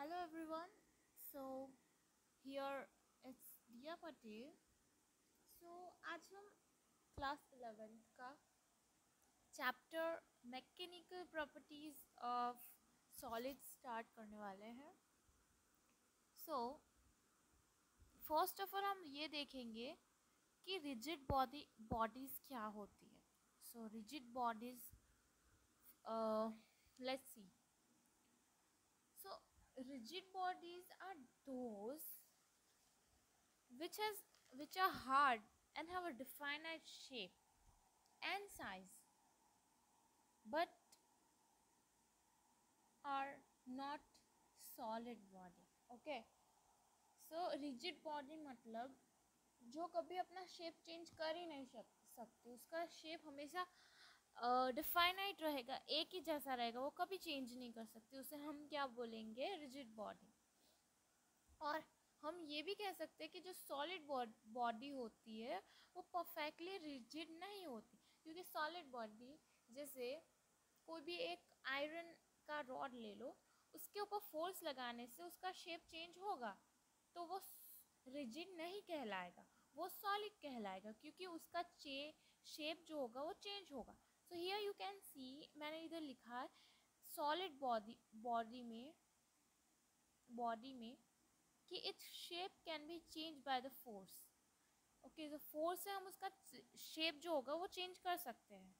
Hello everyone. So here it's Diya Patel. So आज हम class 11th का chapter mechanical properties of solid start करने वाले हैं. सो फर्स्ट ऑफ ऑल हम ये देखेंगे कि रिजिड बॉडीज क्या होती है. So rigid bodies, let's see. So rigid bodies are those which are hard and have a definite shape and size but are not solid body. Okay, so rigid body मतलब जो कभी अपना shape change कर ही नहीं सकती, उसका shape हमेशा definite रहेगा, एक ही जैसा रहेगा, वो कभी चेंज नहीं कर सकती, उसे हम क्या बोलेंगे, रिजिड बॉडी. और हम ये भी कह सकते हैं कि जो सॉलिड बॉडी होती है वो परफेक्टली रिजिड नहीं होती, क्योंकि सॉलिड बॉडी जैसे कोई भी एक आयरन का रॉड ले लो, उसके ऊपर फोर्स लगाने से उसका शेप चेंज होगा, तो वो रिजिड नहीं कहलाएगा, वो सॉलिड कहलाएगा, क्योंकि उसका शेप जो होगा वो चेंज होगा. So here you can see, मैंने इधर लिखा है सॉलिड बॉडी में कि it's shape can be change by the force. Okay, जो फोर्स है हम उसका शेप जो होगा वो चेंज कर सकते हैं.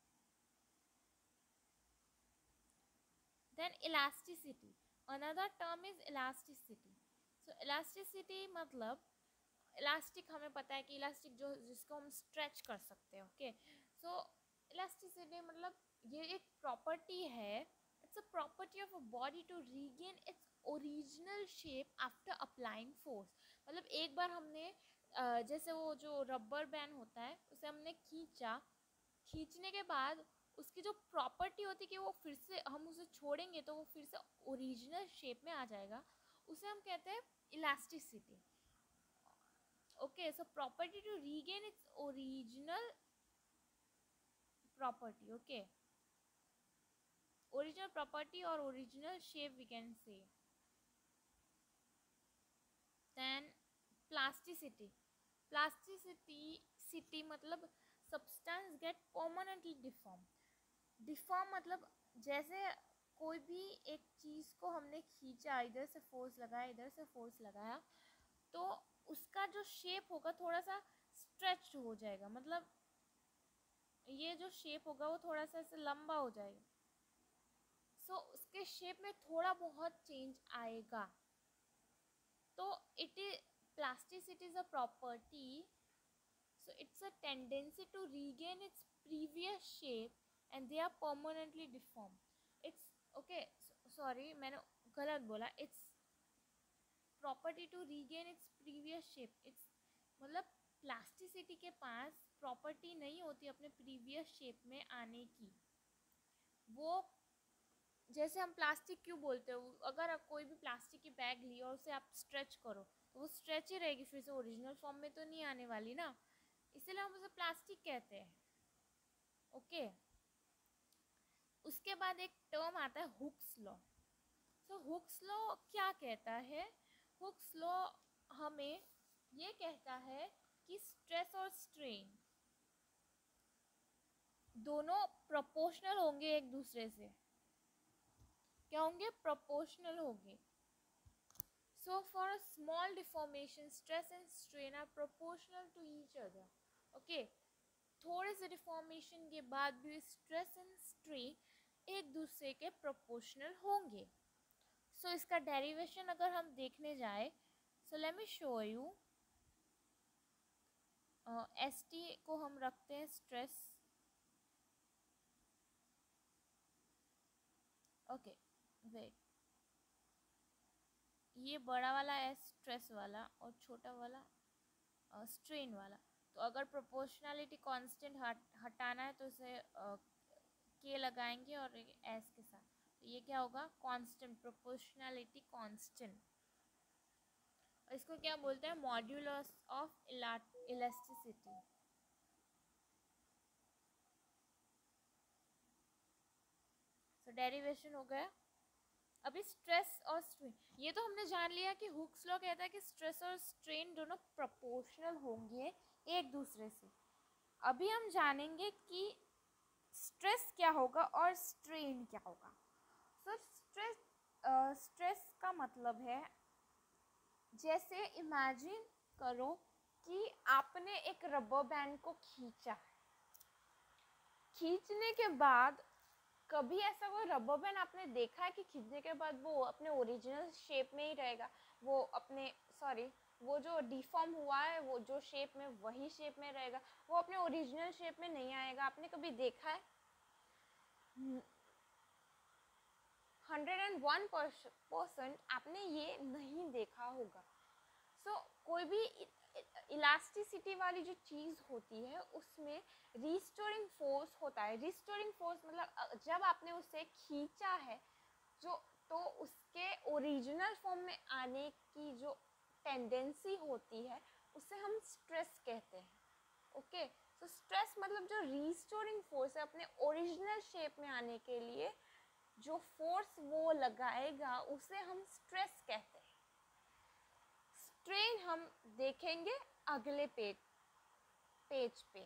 Then elasticity, another term is elasticity. So elasticity मतलब इलास्टिक, हमें पता है कि इलास्टिक जो जिसको हम स्ट्रेच कर सकते हैं. ओके, सो इलास्टिसिटी मतलब ये एक प्रॉपर्टी है, it's a property of a body to regain its original shape after applying force. मतलब एक बार हमने जैसे वो जो रबर बैंड होता है उसे हमने खींचने के बाद उसकी जो प्रॉपर्टी होती है कि वो फिर से हम उसे छोड़ेंगे तो वो फिर से ओरिजिनल शेप में आ जाएगा, उसे हम कहते हैं elasticity. Okay, so property to regain its original property. Okay, original property or original shape we can say. Then plasticity मतलब substance get permanently deform मतलब जैसे कोई भी एक चीज़ को हमने खींचा, इधर से फोर्स लगाया, इधर से फोर्स लगाया, तो उसका जो शेप होगा थोड़ा सा स्ट्रेच हो जाएगा, मतलब ये जो शेप होगा वो थोड़ा सा ऐसे लंबा हो जाएगा. सो उसके शेप में थोड़ा बहुत चेंज आएगा. तो it is plasticity is a property. So it's a tendency to regain its previous shape and they are permanently deform. It's okay, sorry मैंने गलत बोला. It's property to regain its previous shape. It's मतलब plasticity के पास property नहीं होती अपने previous shape में आने की. वो जैसे हम प्लास्टिक क्यों बोलते हो, अगर आप कोई भी प्लास्टिक की बैग ली और उसे आप स्ट्रेच करो तो वो स्ट्रेच ही रहेगी, फिर से ओरिजिनल फॉर्म में तो नहीं आने वाली ना, इसलिए हम उसे प्लास्टिक कहते हैं. ओके, उसके बाद एक टर्म आता है Hooke's law. So Hooke's law क्या कहता है? हुक्स लॉ हमें ये कहता है कि स्ट्रेस और स्ट्रेन दोनों प्रोपोर्शनल होंगे एक दूसरे से. क्या होंगे? प्रोपोर्शनल होंगे. So for a small deformation, stress and strain are proportional to each other. Okay, थोड़े से डिफॉर्मेशन के बाद भी स्ट्रेस एंड स्ट्रेन एक दूसरे के प्रोपोर्शनल होंगे. सो इसका डेरिवेशन अगर हम देखने जाए, so let me show you. S T को हम रखते हैं स्ट्रेस. ओके वेट, ये बड़ा वाला है स्ट्रेस वाला और छोटा वाला स्ट्रेन वाला. तो अगर प्रोपोर्शनलिटी कांस्टेंट हटाना है तो इसे के लगाएंगे और एस के साथ, तो ये क्या होगा? Constant, proportionality constant. और इसको क्या बोलते हैं? Modulus of elasticity. So derivation हो गया. अभी स्ट्रेस और स्ट्रेन, ये तो हमने जान लिया कि हुक्स लॉ कहता है कि स्ट्रेस और स्ट्रेन दोनों प्रोपोर्शनल होंगे एक दूसरे से। अभी हम जानेंगे कि स्ट्रेस क्या होगा और स्ट्रेन क्या होगा। सर स्ट्रेस का मतलब है, जैसे इमेजिन करो कि आपने एक रबर बैंड को खींचा, खींचने के बाद कभी ऐसा कोई रबर बैंड आपने देखा है कि खींचने के बाद वो अपने ओरिजिनल शेप में ही रहेगा, वो अपने वो जो डिफॉर्म हुआ है वो जो शेप में वही शेप में रहेगा, वो अपने ओरिजिनल शेप में नहीं आएगा? आपने कभी देखा है? 101% आपने ये नहीं देखा होगा। कोई भी इलास्टिसिटी वाली जो चीज़ होती है उसमें रिस्टोरिंग फोर्स होता है। रिस्टोरिंग फोर्स मतलब जब आपने उसे खींचा है जो, तो उसके ओरिजिनल फॉर्म में आने की जो टेंडेंसी होती है उसे हम स्ट्रेस कहते हैं। ओके, तो स्ट्रेस मतलब जो रिस्टोरिंग फोर्स है, अपने ओरिजिनल शेप में आने के लिए जो फोर्स वो लगाएगा उसे हम स्ट्रेस कहते हैं। स्ट्रेन हम देखेंगे अगले पेज पे।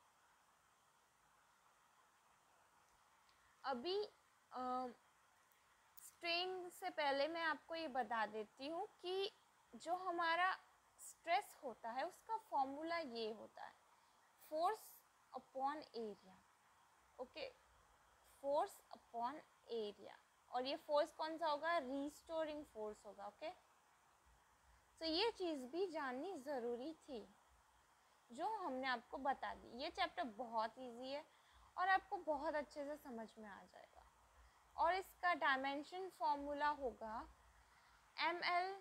अभी स्ट्रेन से पहले मैं आपको ये बता देती हूँ कि जो हमारा स्ट्रेस होता है उसका फॉर्मूला ये होता है, force upon area. Okay, force upon area, और ये फोर्स कौन सा होगा? रिस्टोरिंग फोर्स होगा। ओके, तो ये चीज़ भी जाननी ज़रूरी थी जो हमने आपको बता दी। ये चैप्टर बहुत इजी है और आपको बहुत अच्छे से समझ में आ जाएगा। और इसका डायमेंशन फॉर्मूला होगा ml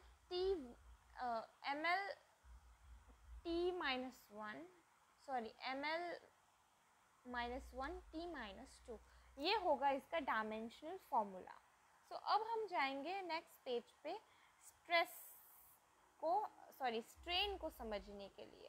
t-1 ये होगा इसका डायमेंशनल फॉर्मूला। अब हम जाएंगे नेक्स्ट पेज पे स्ट्रेन को समझने के लिए।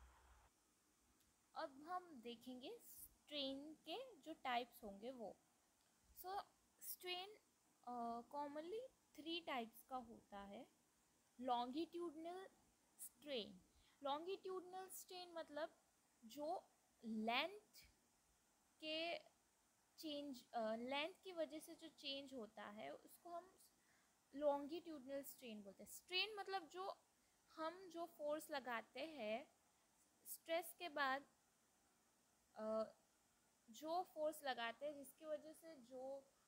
अब हम देखेंगे स्ट्रेन के जो टाइप्स होंगे वो। स्ट्रेन कॉमनली 3 टाइप्स का होता है। लॉन्गिट्यूडनल स्ट्रेन, लॉन्गिट्यूडनल स्ट्रेन मतलब जो लेंथ के लेंथ की वजह से जो चेंज होता है उसको हम लॉन्गिट्यूडनल स्ट्रेन बोलते हैं। स्ट्रेन मतलब जो फोर्स लगाते हैं स्ट्रेस के बाद, जो फोर्स लगाते हैं जिसकी वजह से जो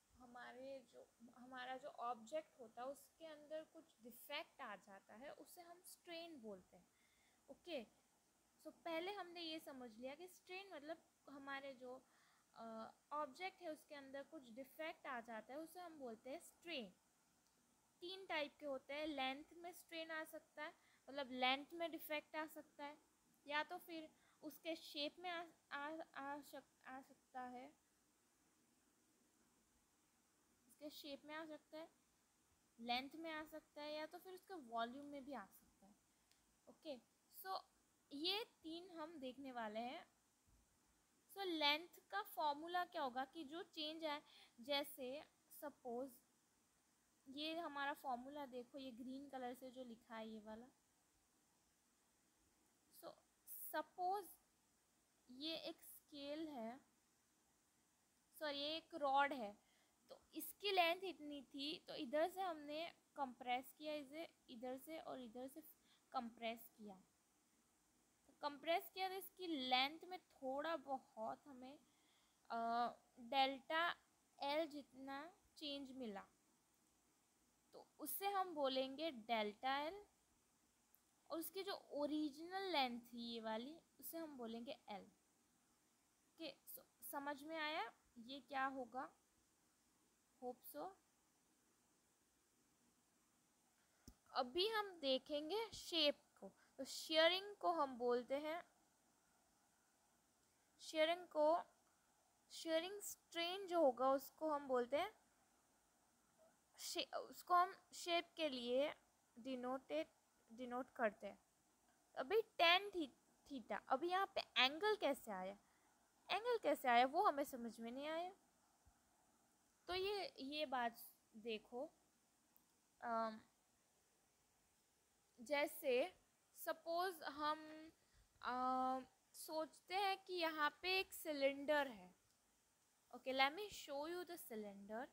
हमारा जो ऑब्जेक्ट होता है उसके अंदर कुछ डिफेक्ट आ जाता है उसे हम स्ट्रेन बोलते हैं। ओके, पहले हमने ये समझ लिया कि स्ट्रेन मतलब हमारे जो ऑब्जेक्ट है उसके अंदर कुछ डिफेक्ट आ जाता है उसे हम बोलते हैं स्ट्रेन। 3 टाइप के होते हैं। लेंथ में स्ट्रेन आ सकता है, मतलब लेंथ में डिफेक्ट आ सकता है, या तो फिर उसके शेप में आ सकता है, उसके शेप में आ सकता है, लेंथ में आ सकता है, या तो फिर उसके वॉल्यूम में भी आ सकता है। ओके, ये 3 हम देखने वाले हैं। लेंथ का फॉर्मूला क्या होगा कि जो चेंज है, जैसे सपोज ये हमारा फॉर्मूला देखो, ये ग्रीन कलर से जो लिखा है ये वाला। सपोज ये एक स्केल है, ये एक रॉड है, तो इसकी लेंथ इतनी थी, तो इधर से हमने कंप्रेस किया इसे, इधर से और इधर से कंप्रेस किया, कंप्रेस किया तो इसकी लेंथ में थोड़ा बहुत हमें डेल्टा एल जितना चेंज मिला, तो उससे हम बोलेंगे डेल्टा एल। और उसकी जो ओरिजिनल लेंथ थी ये वाली, उसे हम बोलेंगे एल। के समझ में आया ये क्या होगा? Hope so. अभी हम देखेंगे शेप को। तो शेयरिंग को हम बोलते हैं, शेयरिंग स्ट्रेन जो होगा उसको हम बोलते हैं, उसको हम शेप के लिए डिनोट करते हैं। अभी tan थीटा, अभी यहाँ पे एंगल कैसे आया वो हमें समझ में नहीं आया। तो ये बात देखो जैसे सपोज हम सोचते हैं कि यहाँ पे एक सिलेंडर है. Okay, let me show you the cylinder.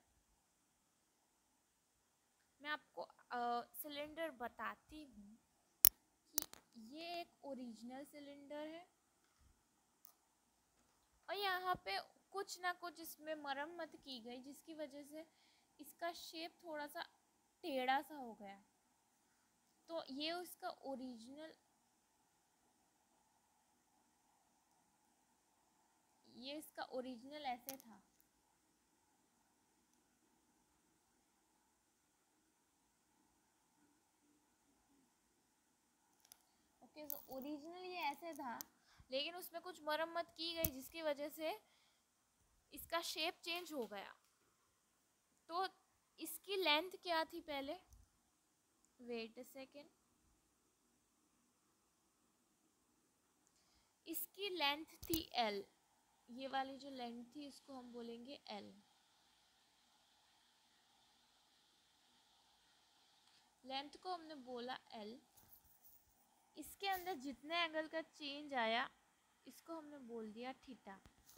मैं आपको सिलेंडर बताती हूँ कि ये एक ओरिजिनल सिलेंडर है और यहाँ पे कुछ ना कुछ इसमें मरम्मत की गई जिसकी वजह से इसका शेप थोड़ा सा टेढ़ा सा हो गया. तो ये उसका ओरिजिनल, ये इसका ओरिजिनल ऐसे था. ओके, तो ओरिजिनल ये ऐसे था लेकिन उसमें कुछ मरम्मत की गई जिसकी वजह से इसका शेप चेंज हो गया. तो इसकी लेंथ क्या थी पहले, वेट अ सेकेंड, इसकी लेंथ थी L. ये वाली जो लेंथ थी इसको हम बोलेंगे L. लेंथ को हमने बोला L. इसके अंदर जितने एंगल का चेंज आया इसको हमने बोल दिया थीटा.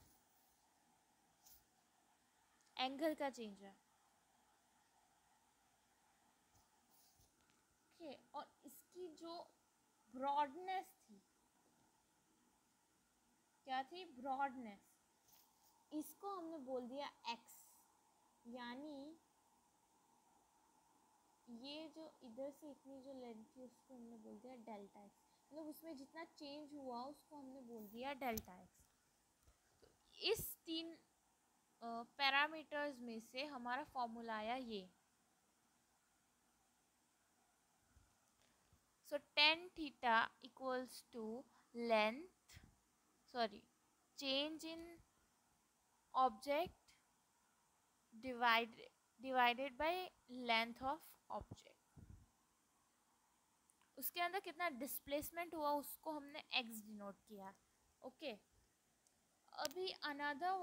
एंगल का चेंज है. ओके, और इसकी जो ब्रॉडनेस थी, क्या थी, ब्रॉडनेस, इसको हमने बोल दिया x. यानी ये जो इधर से इतनी जो लेंथ थी उसको हमने बोल दिया डेल्टा x. मतलब उसमें जितना चेंज हुआ उसको हमने बोल दिया डेल्टा x. तो इस 3 पैरामीटर्स में से हमारा फॉर्मूला आया ये. So tan theta equals to length, sorry, change in object divided by length of object. उसके अंदर कितना डिस्प्लेसमेंट हुआ उसको हमने x डिनोट किया. ओके, अभी अनदर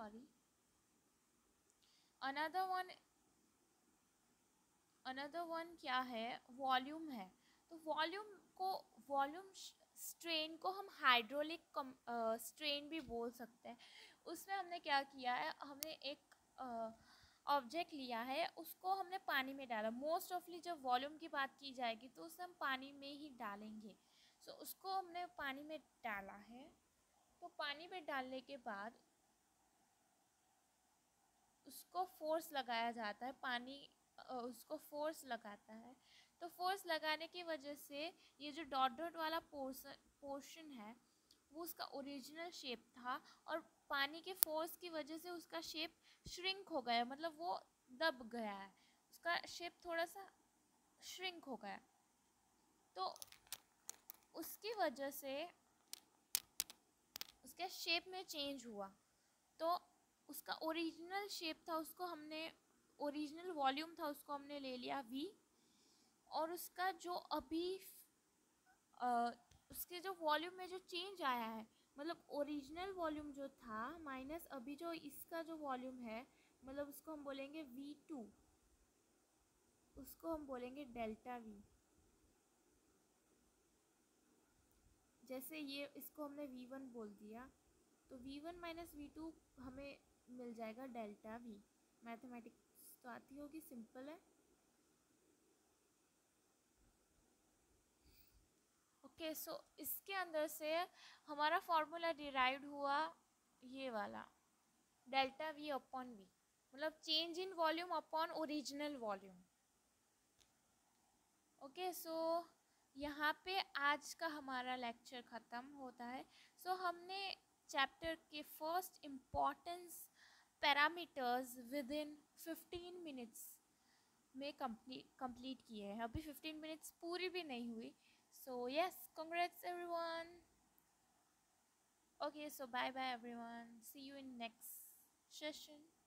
वन क्या है, वॉल्यूम है. तो वॉल्यूम स्ट्रेन को हम हाइड्रोलिक स्ट्रेन भी बोल सकते हैं. उसमें हमने क्या किया है, हमने एक ऑब्जेक्ट लिया है, उसको हमने पानी में डाला. मोस्ट ऑफली जब वॉल्यूम की बात की जाएगी तो उसे हम पानी में ही डालेंगे. सो उसको हमने पानी में डाला है. तो पानी में डालने के बाद उसको फोर्स लगाया जाता है. पानी उसको फोर्स लगाता है. तो फोर्स लगाने की वजह से ये जो डॉट डॉट वाला पोर्शन है वो उसका ओरिजिनल शेप था और पानी के फोर्स की वजह से उसका शेप श्रिंक हो गया. मतलब वो दब गया है, उसका शेप थोड़ा सा श्रिंक हो गया. तो उसकी वजह से उसके शेप में चेंज हुआ. तो उसका ओरिजिनल शेप था, उसको हमने, ओरिजिनल वॉल्यूम था उसको हमने ले लिया v. और उसका जो अभी उसके जो वॉल्यूम में जो चेंज आया है, मतलब ओरिजिनल वॉल्यूम जो था माइनस अभी जो इसका जो वॉल्यूम है, मतलब उसको हम बोलेंगे v2, उसको हम बोलेंगे डेल्टा v. जैसे ये इसको हमने v1 बोल दिया तो v1 माइनस v2 हमें मिल जाएगा डेल्टा v. मैथमेटिक्स तो आती होगी, सिंपल है. ओके, सो इसके अंदर से हमारा फॉर्मूला डिराइव्ड हुआ ये वाला, डेल्टा v अपॉन v, मतलब change in volume upon original volume. Okay, so यहाँ पे आज का हमारा लेक्चर ख़त्म होता है. सो हमने चैप्टर के first importance parameters within 15 minutes में कंप्लीट किए हैं. अभी 15 मिनट्स पूरी भी नहीं हुई. So yes, congrats everyone. Okay, so bye bye everyone. See you in next session.